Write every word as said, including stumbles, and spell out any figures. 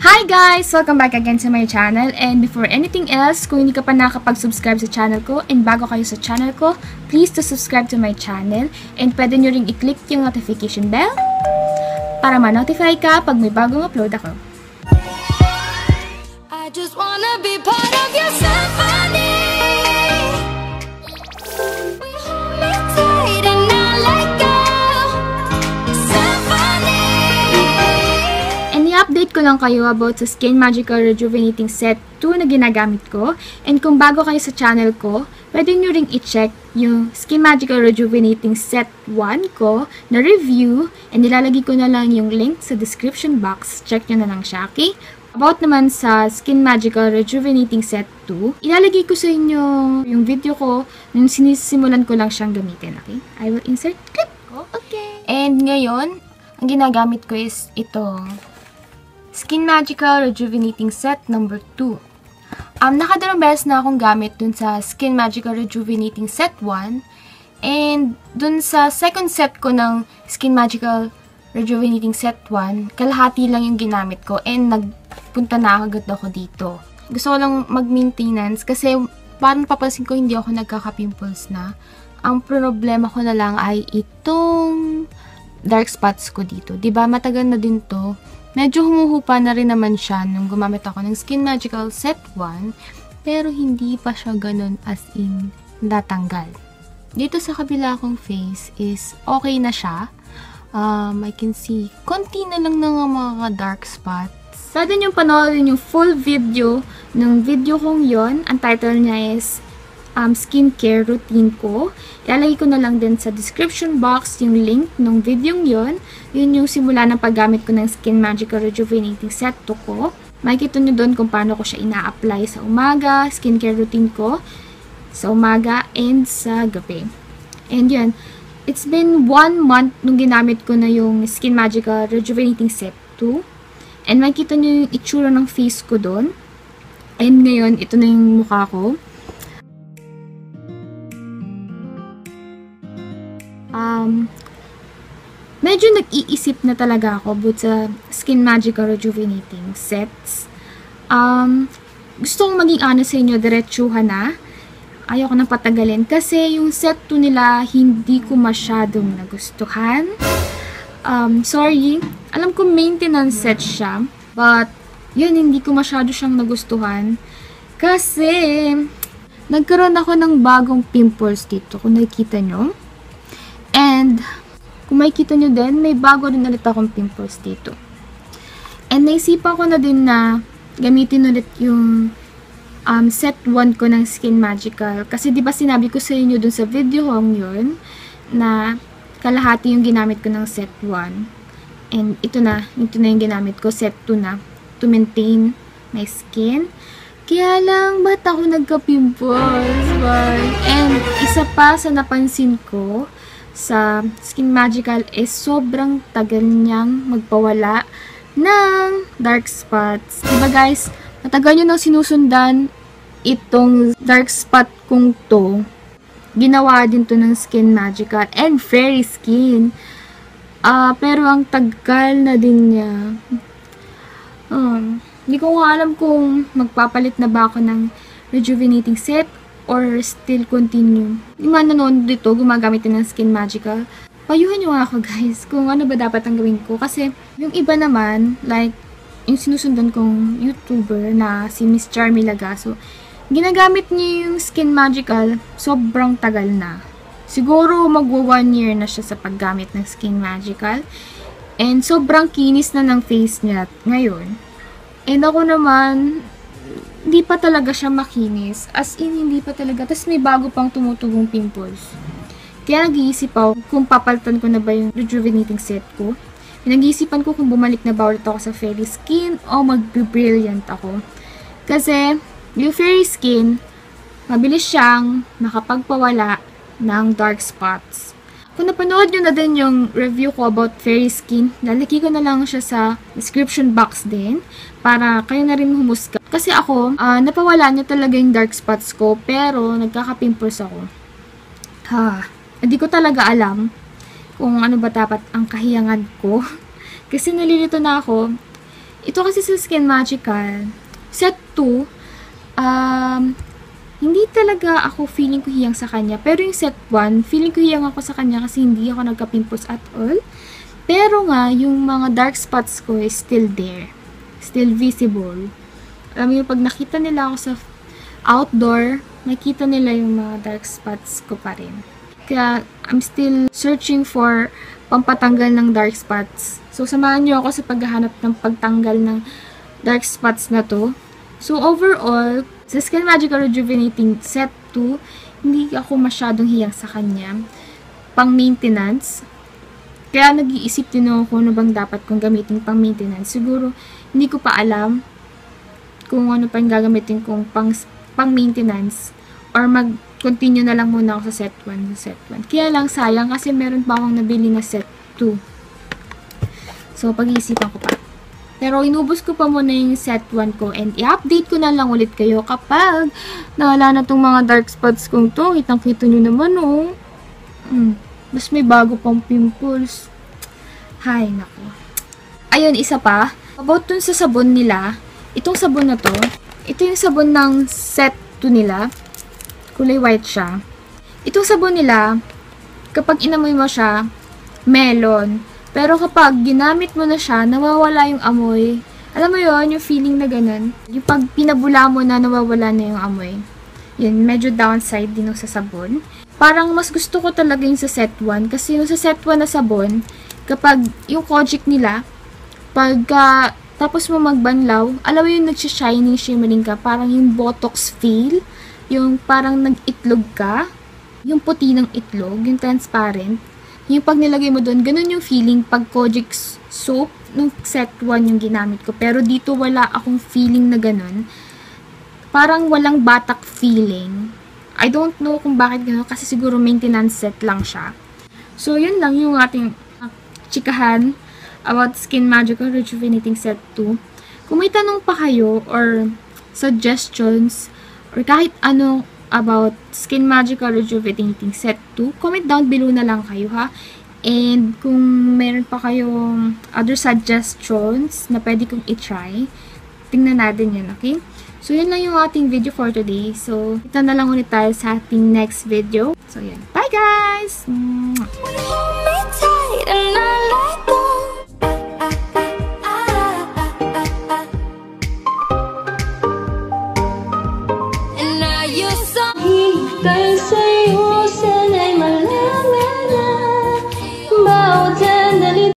Hi guys! Welcome back again to my channel, and before anything else, kung hindi ka pa nakapag-subscribe sa channel ko and bago kayo sa channel ko, please to subscribe to my channel and pwede nyo ring i-click yung notification bell para ma-notify ka pag may bagong upload ako. I just wanna be part of your symphony. We hold me tight and not let go. I-update ko lang kayo about sa Skin Magical Rejuvenating Set two na ginagamit ko. And kung bago kayo sa channel ko, pwede nyo ring i-check yung Skin Magical Rejuvenating Set one ko na review. And nilalagay ko na lang yung link sa description box. Check nyo na lang siya, okay? About naman sa Skin Magical Rejuvenating Set two, ilalagay ko sa inyo yung video ko nung sinisimulan ko lang siyang gamitin, okay? I will insert clip ko, okay? And ngayon, ang ginagamit ko is itong Skin Magical Rejuvenating Set number two. Um, nakadalawang beses na akong gamit dun sa Skin Magical Rejuvenating Set one. And dun sa second set ko ng Skin Magical Rejuvenating Set one, kalahati lang yung ginamit ko. And nagpunta na agad ako dito. Gusto ko lang mag-maintenance kasi parang papansin ko hindi ako nagkaka-pimples na. Ang problema ko na lang ay itong dark spots ko dito. Diba matagal na din to. Medyo humuhupa na rin naman siya nung gumamit ako ng Skin Magical Set one, pero hindi pa siya ganun as in natanggal. Dito sa kabila kong face is okay na siya. Um, I can see, konti na lang ng mga dark spots. Pwede nyo panoorin yung full video ng video kong yon. Ang title niya is um, skincare routine ko. Ilalagay ko na lang din sa description box yung link ng video yon. Yun yung simula ng paggamit ko ng Skin Magical Rejuvenating Set two ko. Makikita nyo doon kung paano ko siya ina-apply sa umaga, skincare routine ko sa umaga and sa gabi. And yun, it's been one month nung ginamit ko na yung Skin Magical Rejuvenating Set two. And makikita nyo yung itsura ng face ko doon. And ngayon, ito na yung mukha ko. Um... Medyo nag-iisip na talaga ako about sa Skin Magical Rejuvenating Sets. Um, gusto kong maging honest sa inyo, diretsuhan na. Ayoko nang patagalin kasi yung set two nila hindi ko masyadong nagustuhan. Um, sorry, alam ko maintenance set siya, but yun, hindi ko masyado siyang nagustuhan. Kasi nagkaroon ako ng bagong pimples dito, kung nakikita nyo. And kung makikita nyo din, may bago rin ulit akong pimples dito. And naisipan ko na din na gamitin ulit yung um, set one ko ng Skin Magical. Kasi diba sinabi ko sa inyo dun sa video kong yun, na kalahati yung ginamit ko ng set one. And ito na, ito na yung ginamit ko, set two na, to maintain my skin. Kaya lang, ba't ako nagka-pimples? And isa pa sa napansin ko, sa Skin Magical is sobrang tagal niyang magpawala ng dark spots. Diba guys, matagal nyo nang sinusundan itong dark spot kong to. Ginawa din to ng Skin Magical and Fairy Skin. Uh, pero ang tagal na din niya. Um, hindi ko nga alam kung magpapalit na ba ako ng rejuvenating set or still continue. Yung mga nanonood dito, gumagamit din ng Skin Magical. Payuhan nyo nga ako guys, kung ano ba dapat ang gawin ko. Kasi yung iba naman, like, yung sinusundan kong YouTuber na si Miss Charmy Lagaso, ginagamit niya yung Skin Magical, sobrang tagal na. Siguro magwa one year na siya sa paggamit ng Skin Magical. And sobrang kinis na ng face niya ngayon. And ako naman, hindi pa talaga siya makinis. As in, hindi pa talaga. Tapos may bago pang tumutugong pimples. Kaya nag-iisip ako kung papalitan ko na ba yung rejuvenating set ko. Nag-iisipan ko kung bumalik na ba ulit ako sa Fairy Skin o mag-brilliant ako. Kasi, yung Fairy Skin, mabilis siyang makapagpawala ng dark spots. Kung napanood nyo na din yung review ko about Fairy Skin, lalaki ko na lang siya sa description box din para kayo na rin humusga. Kasi ako, uh, napawala niya talaga yung dark spots ko, pero nagkaka-pimples ako. Ha, hindi ko talaga alam kung ano ba dapat ang kahiyangan ko. Kasi nalilito na ako. Ito kasi sa Skin Magical, set two, um, hindi talaga ako feeling ko hiyang sa kanya. Pero yung set one, feeling ko hiyang ako sa kanya kasi hindi ako nagka-pimples at all. Pero nga, yung mga dark spots ko is still there. Still visible. Alam mo yung pag nakita nila ako sa outdoor, makita nila yung mga dark spots ko pa rin. Kaya, I'm still searching for pampatanggal ng dark spots. So, samahan nyo ako sa paghahanap ng pagtanggal ng dark spots na to. So, overall, sa Skin Magical Rejuvenating Set two, hindi ako masyadong hiyang sa kanya. Pang maintenance. Kaya nag-iisip din ako ano bang dapat kong gamitin pang maintenance. Siguro, hindi ko pa alam kung ano pa yung gagamitin kong pang, pang maintenance. Or mag-continue na lang muna ako sa set one. Sa set one. Kaya lang sayang kasi meron pa akong nabili na set two. So, pag-iisipan ko pa. Pero, inubos ko pa muna yung set one ko. And, i-update ko na lang ulit kayo kapag nawala na tong mga dark spots kong to. Kitang-kita nyo naman, oh. Hmm. Mas may bago pang pimples. Hay, nako. Ayun, isa pa. About dun sa sabon nila. Itong sabon na to. Ito yung sabon ng set two nila. Kulay white siya. Itong sabon nila, kapag inamoy mo siya, melon. Pero kapag ginamit mo na siya, nawawala yung amoy. Alam mo yon yung feeling na ganun. Yung pag pinabula mo na, nawawala na yung amoy. Yun, medyo downside din yung sa sabon. Parang mas gusto ko talaga yung sa set one. Kasi yung sa set one na sabon, kapag yung kojic nila, pagka tapos mo magbanlaw, alam mo yung nagsha-shining, shimmering ka, parang yung botox feel, yung parang nag-itlog ka, yung puti ng itlog, yung transparent, yung pag nilagay mo doon, ganun yung feeling pag Kojic soap nung set one yung ginamit ko. Pero dito wala akong feeling na ganun. Parang walang batak feeling. I don't know kung bakit ganun kasi siguro maintenance set lang siya. So, yun lang yung ating uh, chikahan about Skin Magical Rejuvenating Set two. Kung may tanong pa kayo or suggestions or kahit ano about Skin Magical Rejuvenating Set two, comment down below na lang kayo ha. And kung meron pa kayong other suggestions na pwede kong i-try, tingnan natin yan, okay? So, yun lang yung ating video for today. So, kita na lang ulit tayo sa ating next video. So, yan. Bye, guys! Mwah! Hey,